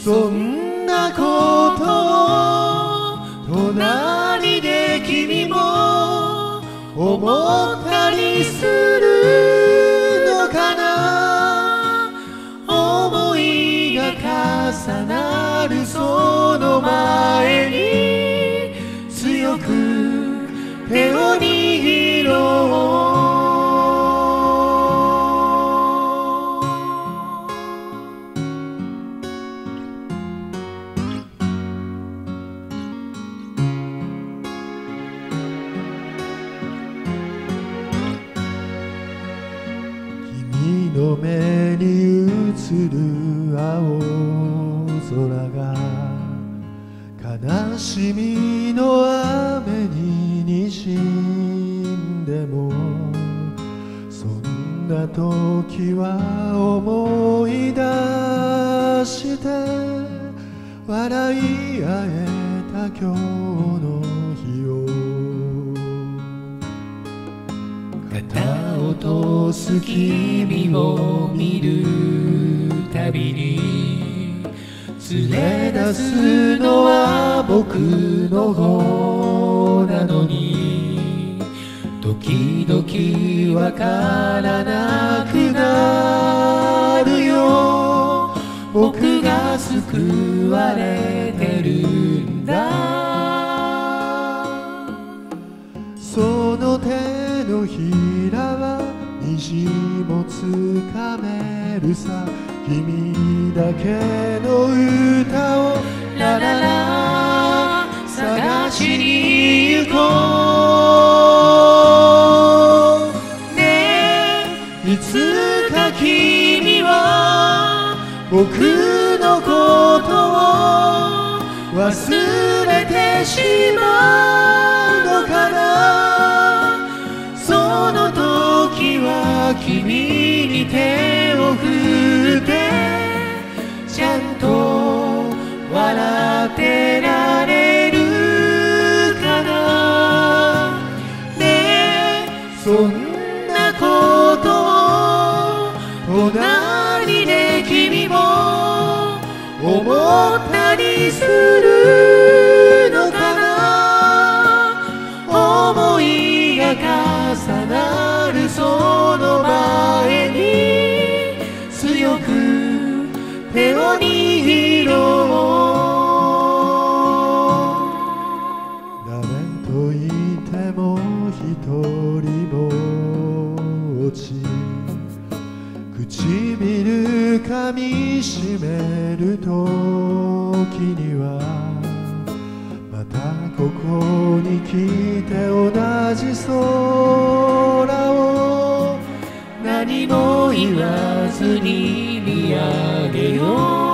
そんなことを隣で君も思ったりするのかな。思いが重なるその前に強く手を握ろう。君の目に映る青空が悲しみの雨ににじんでも、そんな時は思い出して笑い合えた今日の日を。 肩を落とす君を見るたびに連れ出すのは僕の方なのに、時々わからなくなるよ。僕が救われてるんだ。 その手のひらは虹もつかめるさ。君だけの歌をラララ探しに行こう。ねえ、いつか君は僕のことを忘れてしまうのかな。その時は君に手を振ってちゃんと笑ってられるかな。ねえ、そんなことを隣で君も思ったりするのかな。思いが重なるその前に強く手を握ろう。誰といても一人ぼっち、唇噛みしめる時にはまたここに来て同じ空を何も言わずに見上げよう。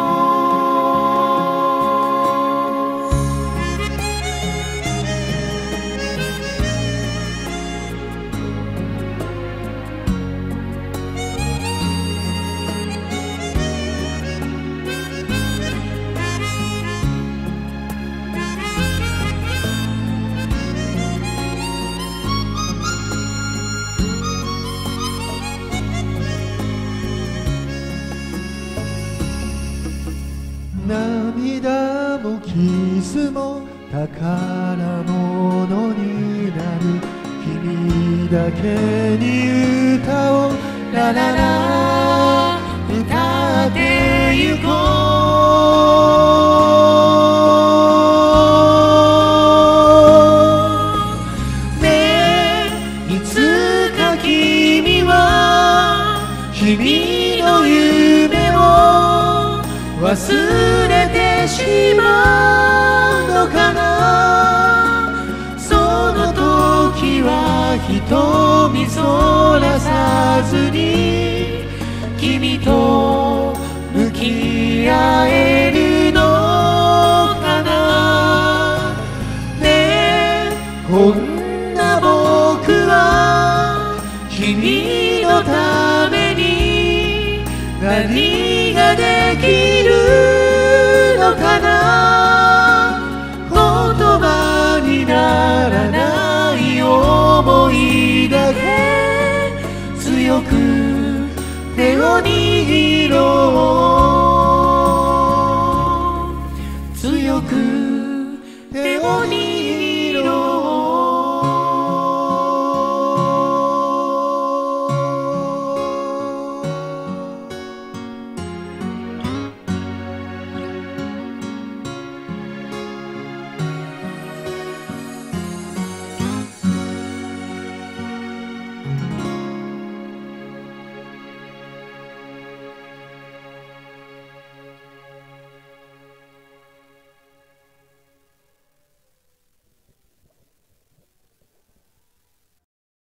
涙もキスも宝物になる。君だけに歌をラララ歌ってゆこう。ねえ、いつか君は君の夢を忘れてしまうのかな。その時は瞳そらさずに君と向き合えるのかな。ねえ、こんな僕は君のために何ができるのかな。言葉にならない思いだけ強く手を握ろう。